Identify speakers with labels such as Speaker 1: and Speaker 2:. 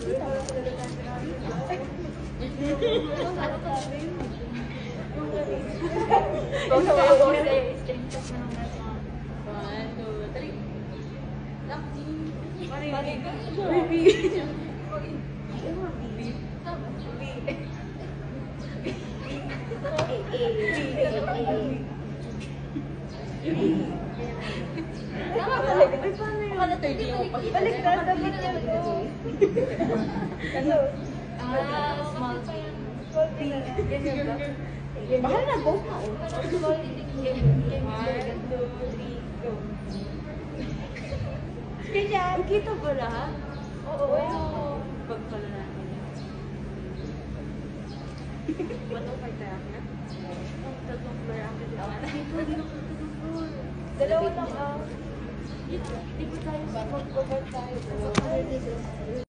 Speaker 1: Kung sa mga boss ay screenshot na lang natin. 1, 2, 3. Lucky. Baby. Tama ba? Paano 30 yung pag-ita?
Speaker 2: Balik na, dapat yan to. Ano?
Speaker 1: Small pa yan.
Speaker 2: Small P. Ganyan ba? Baka na-go ka o.
Speaker 1: Small game.
Speaker 2: 1, 2, 3, go. Ganyan.
Speaker 1: Kita ba lahat?
Speaker 2: Oo.
Speaker 1: Pag pala natin. Ba't ang fight tayo na? Ang tatlong floor ang kasi.
Speaker 2: Dalawa lang
Speaker 1: Di ba tayo sa
Speaker 2: mag-cover tayo.